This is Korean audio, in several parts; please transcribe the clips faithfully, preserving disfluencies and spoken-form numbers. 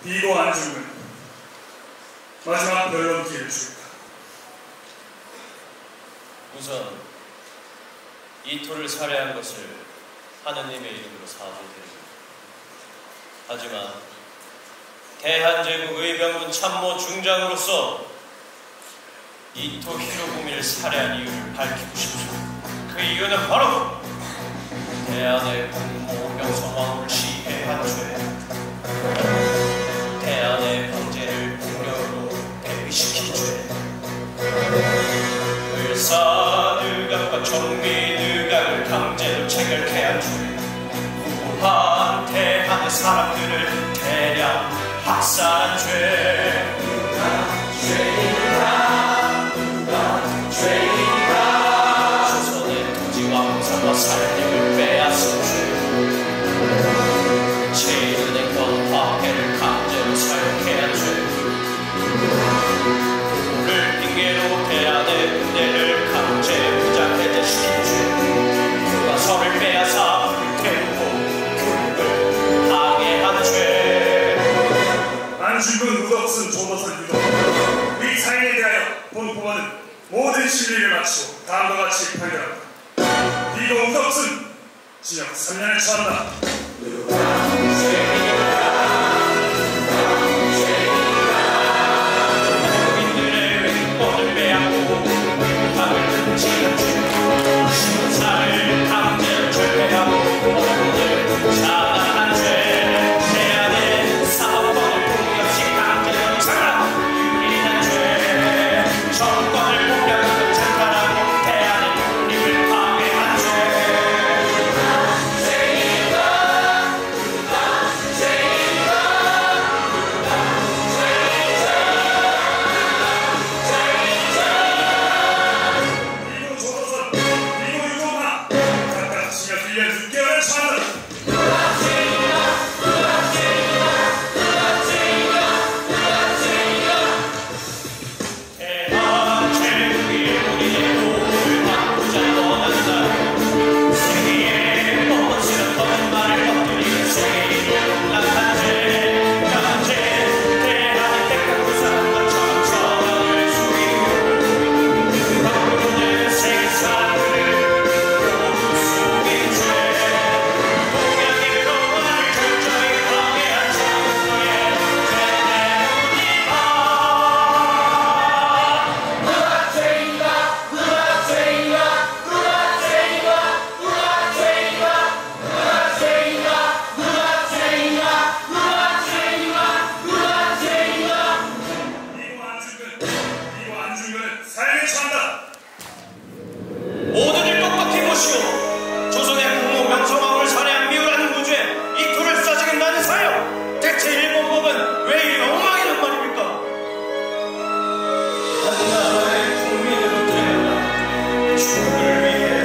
비고 안중근 마지막 변론 기회를 주겠다. 우선 이토를 살해한 것을 하느님의 이름으로 사죄드립니다. 하지만 대한제국 의병군 참모 중장으로서 이토 히로부미를 살해한 이유를 밝히고 싶습니다. 그 이유는 바로 대한의 군모 명성황후를 시해한 죄, 대한의 황제를 폭력으로 대위시킨 죄, 을사늑악과 정미늑악을 강제로 체결케 한 죄, 후한 대한의 사람들을 대량 학살한 죄. 누가 죄인가? 누가 죄인가? 조선의 토지와 문사와 살림을 빼앗은 죄, 제일은행권 화폐를 강제로 사용케 한 죄, 그를 핑계로 대한의 군대를 강제 무장 해제시킨 죄, 교과서를 빼앗아 불태우고 교육을 방해한 죄. 안중근, 우덕순, 조도선, 유도 이 사인에 대하여 본 법원은 모든 실리를 마치고 다음과 같이 판결한다. 비고 우덕순 징역 삼 년에 처한다. 국민들의 횡권을 빼앗고 유학을 훔치는 죄, 신사를 강제로 철폐하고 언론을 차단한 죄, 대한의 사업권을 공격시 강제로 장악 유린한 죄, 정권을 폭력으로 찬탈하고 대한의 독립을 방해한 죄. 비고 조도선, 비고 유도나 각각 징역 일 년 육 개월에 처한다. 대한 제국의 우리의 도를 바꾸자 떠난다. 세계의 뻔뻔스런 거짓말을 엎드리는 세계의 용락한 죄, 강제 대한의 백성부 사람과 천천을 숙이고 바꾸는 세계 사람들을 모두 속인 죄, 동양의 평화를 철저히 방해한 정부의 죄 때문이다. 비고 안중근, 비고 안중근은 사형에 처한다. 모두들 똑똑히 보시오. 조선의 국모 명성황후를 살해한 미우라는 무죄 이토를 싸지겠다는 사형. 대체 일본 법은 왜 이리 엉망이란 말입니까? 한 나라의 국민으로 태어나 주를 위해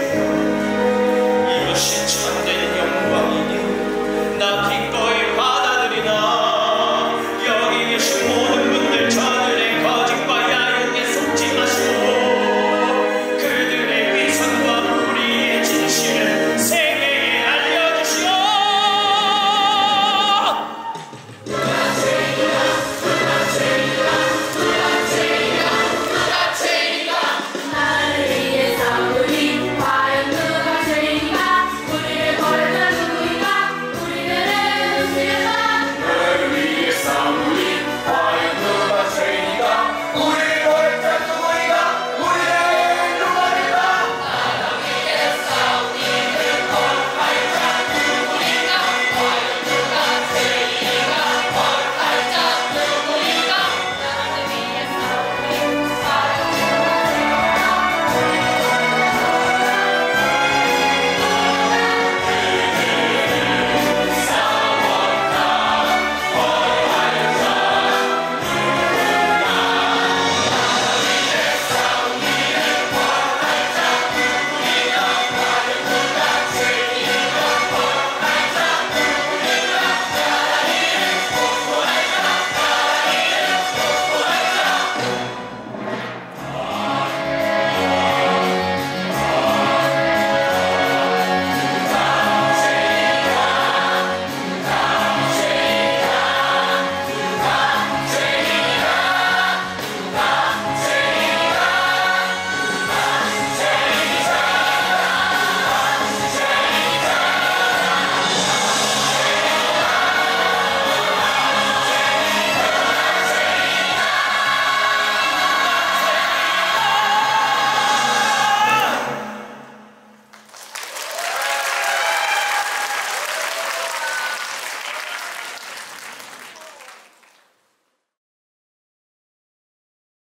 죽는 이것이 참된 영광이니 나 기꺼이 받아들이나. 여기 계신 모든 분들 저들의 거짓과 야욕에 속지 마시고 그들의 위선과 우리의 진실을 세계에 알려주시오. 나를 위해 싸우니 과연 누가 죄인가? 우리를 버렸던 누구인가? 우리들은 죄가